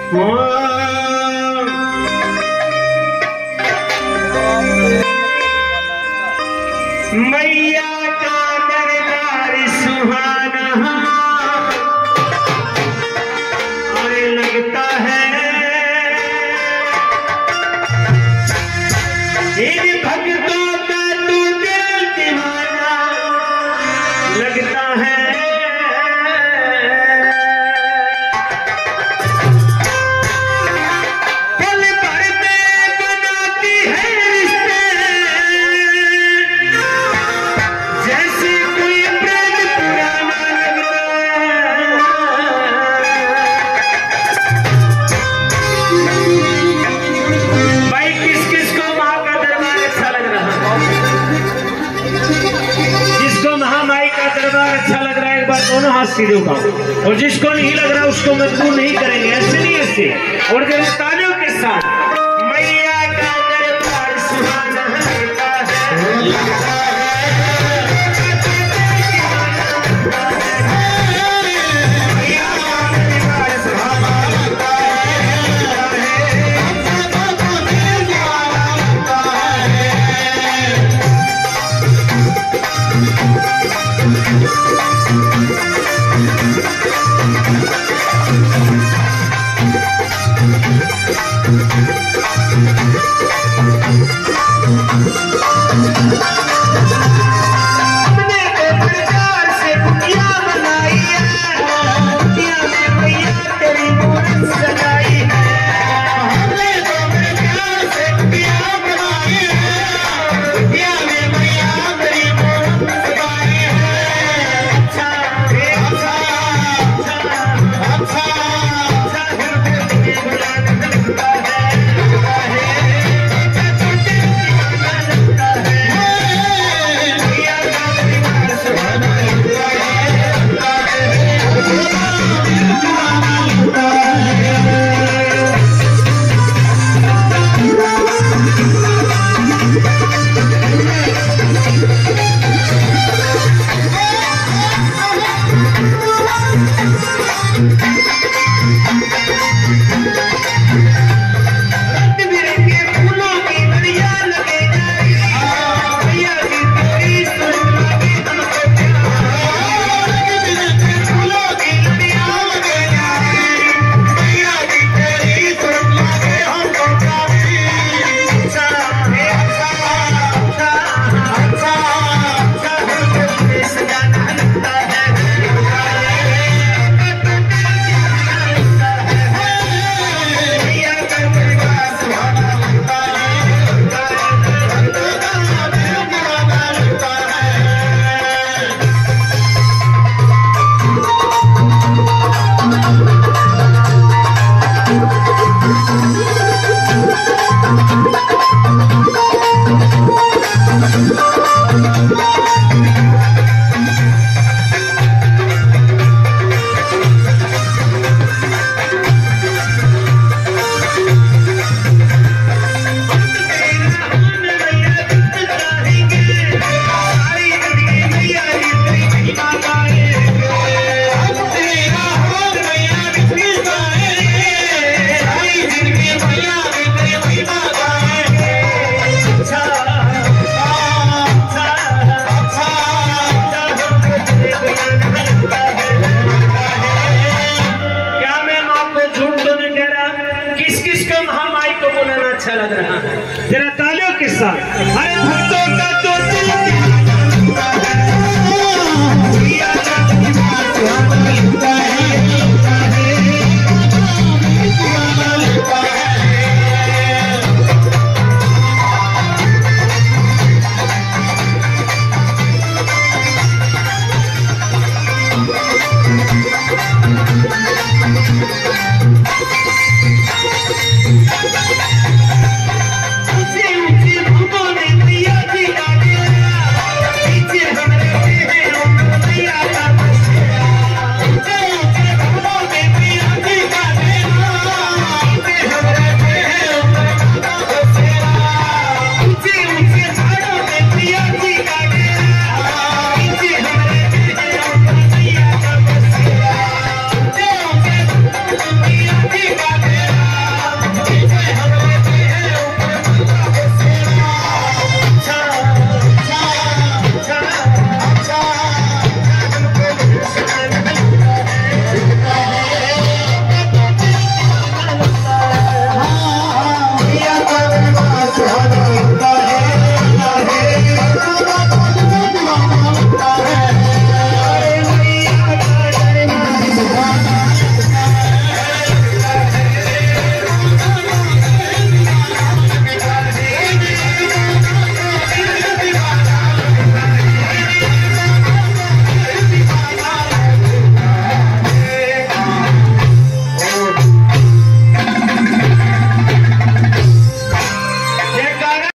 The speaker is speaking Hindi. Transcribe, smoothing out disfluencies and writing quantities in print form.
मैया का दरबार सुहाना और लगता है इन भक्तों का तू दिल दीवाना लगता है। अच्छा लग रहा है एक बार दोनों हाथ सीधे उठाओ, और जिसको नहीं लग रहा उसको मजबूर नहीं करेंगे, ऐसे नहीं ऐसे। और जब तालियों के साथ मैया का दरबार सुहाना लगता है। अच्छा लग रहा है, जरा तालियों के साथ। अरे भक्तों का